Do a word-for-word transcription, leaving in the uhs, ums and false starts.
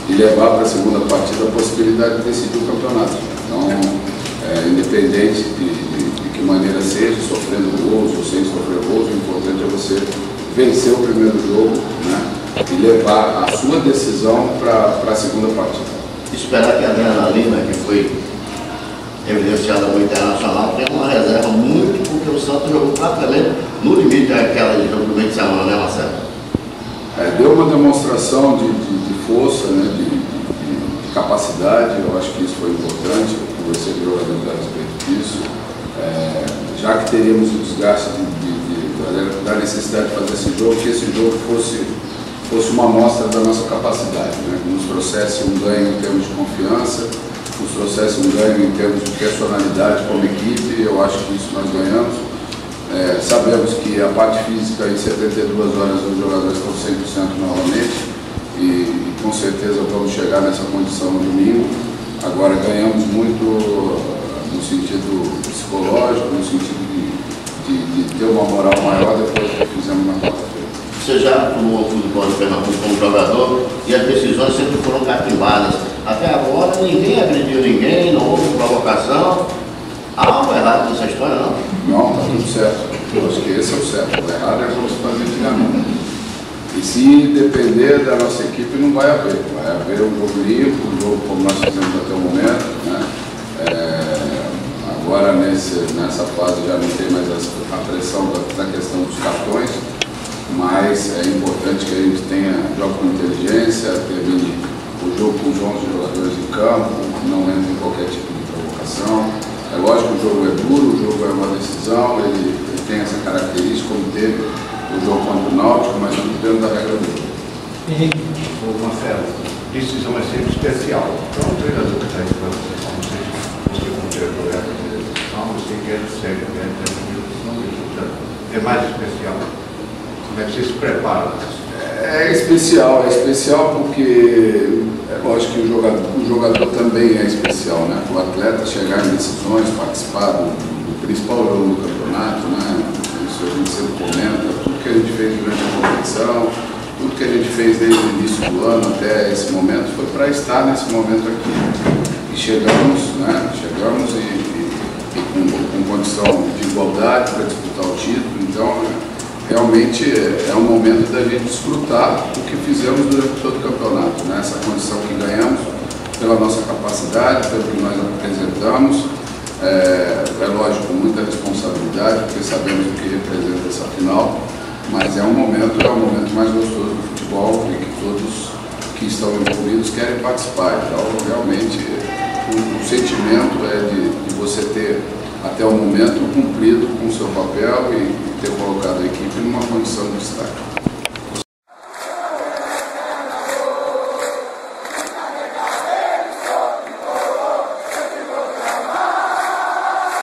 e levar para a segunda partida a possibilidade de decidir o campeonato. Então, é, independente de, de, de que maneira seja, sofrendo gols ou sem sofrer gols, o importante é você vencer o primeiro jogo, né, e levar a sua decisão para a segunda partida. Esperar que a adrenalina que foi evidenciada no Internacional tenha uma reserva muito, porque o Santos jogou praticamente no limite daquela de jogo do meio de semana, né, Marcelo? É, deu uma demonstração de, de, de força, né, de, de, de capacidade. Eu acho que isso foi importante, conversei com o jogador a respeito disso. É, já que teríamos o desgaste de, de, de, da necessidade de fazer esse jogo, que esse jogo fosse, fosse uma amostra da nossa capacidade, né, que nos trouxesse um ganho em termos de confiança, nos trouxesse um ganho em termos de personalidade como equipe. Eu acho que isso nós ganhamos. É, sabemos que a parte física, em setenta e duas horas, os jogadores estão cem por cento novamente e, e com certeza vamos chegar nessa condição no domingo. Agora ganhamos muito no sentido psicológico, no sentido de, de, de ter uma moral maior depois do que fizemos na quarta-feira. Você já atuou no futebol de Pernambuco como jogador e as decisões sempre foram catimbadas. Até agora ninguém agrediu ninguém, não houve provocação. Há algo errado nessa história, não? Não, está tudo certo. Eu acho que esse é o certo. O errado é como se fazia antigamente. E se depender da nossa equipe, não vai haver. Vai haver um jogo limpo, um jogo como nós fizemos até o momento, né? É, agora, nesse, nessa fase, já não tem mais a, a pressão da, da questão dos cartões, mas é importante que a gente tenha jogo com inteligência, termine o jogo com os onze jogadores em campo, não entre em qualquer tipo de provocação. É lógico que o jogo é duro, o jogo é uma decisão, ele, ele tem essa característica, como teve o jogo contra o Náutico, mas tudo dentro da regra do jogo. Ô Marcelo, decisão é sempre especial. Então, o treinador que está aí para você, como seja, você como diretor é a decisão, você quer ser, quer ter uma decisão, é mais especial. Como é que você se prepara? É especial, é especial porque é lógico que o jogador, o jogador também é especial, né? O atleta chegar em decisões, participar do, do principal jogo do campeonato, né? Isso a gente sempre comenta, tudo que a gente fez durante a competição, tudo que a gente fez desde o início do ano até esse momento foi para estar nesse momento aqui. E chegamos, né? Chegamos e, e, e com, com condição de igualdade para disputar o título, então realmente é um momento da gente desfrutar o que fizemos durante todo o campeonato, né? Essa condição que ganhamos pela nossa capacidade, pelo que nós apresentamos. É, é lógico, muita responsabilidade, porque sabemos o que representa essa final, mas é um momento, é o momento mais gostoso do futebol e que todos que estão envolvidos querem participar. Então, realmente, o, o sentimento é de, de você ter, até o momento, cumprido com o seu papel e ter colocado a equipe numa condição de destaque.